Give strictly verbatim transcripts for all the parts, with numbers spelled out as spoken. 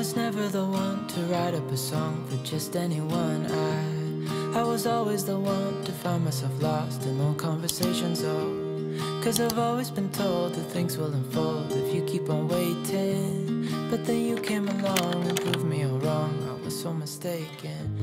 was never the one to write up a song for just anyone. I, I was always the one to find myself lost in old conversations. Oh, cause I've always been told that things will unfold if you keep on waiting. But then you came along and proved me all wrong. I was so mistaken.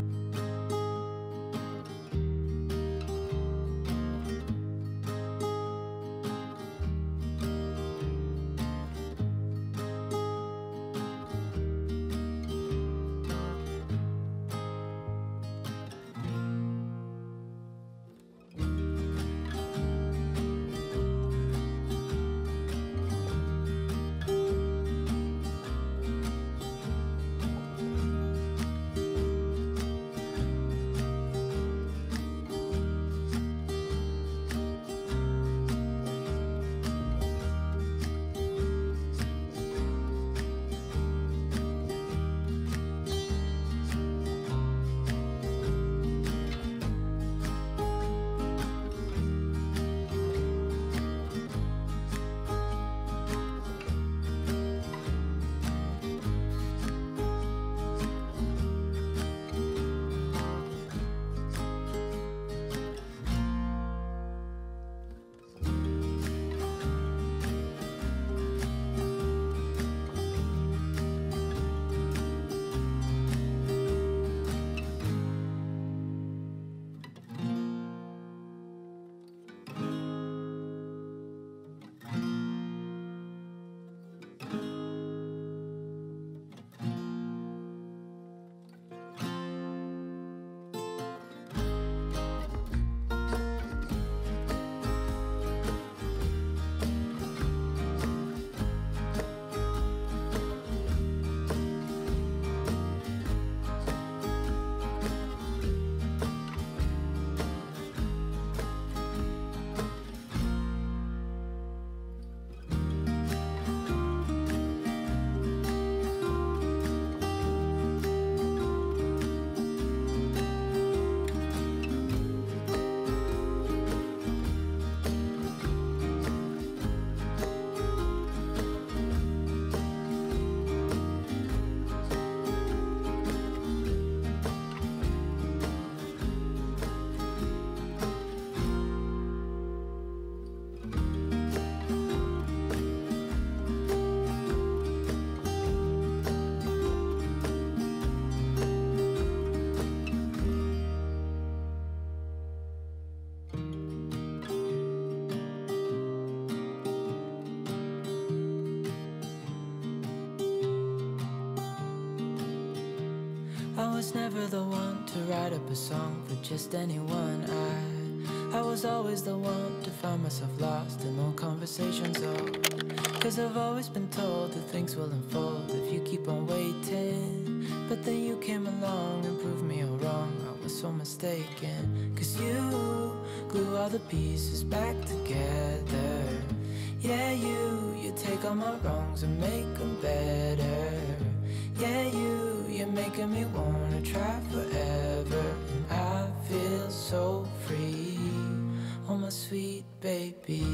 I was never the one to write up a song for just anyone. I, I was always the one to find myself lost in old conversations. Oh, cause I've always been told that things will unfold if you keep on waiting. But then you came along and proved me all wrong. I was so mistaken. Cause you glue all the pieces back together. Yeah, you, you take all my wrongs and make them better. Yeah, you, you're making me wanna try forever. And I feel so free, oh my sweet baby.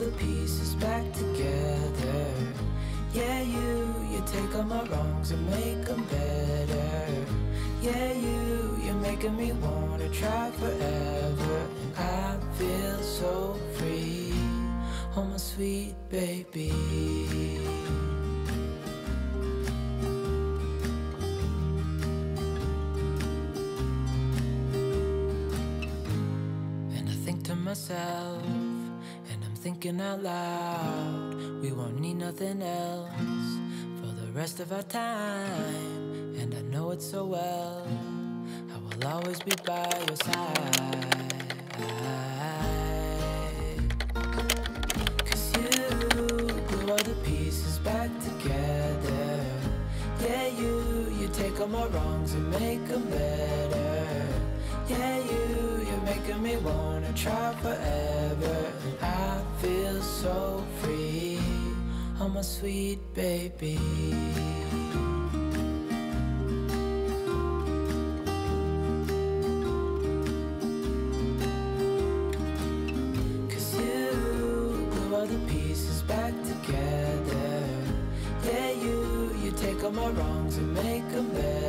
the pieces back together. Yeah, you, you take all my wrongs and make them better. Yeah, you, you're making me wanna try forever. And I feel so free, oh my sweet baby. To myself, and I'm thinking out loud, we won't need nothing else for the rest of our time. And I know it so well, I will always be by your side. Cause you glue all the pieces back together. Yeah, you, you take all my wrongs and make them better. Yeah, you, you're making me wanna try forever. And I feel so free, oh my sweet baby. Cause you glue all the pieces back together. Yeah, you, you take all my wrongs and make them better.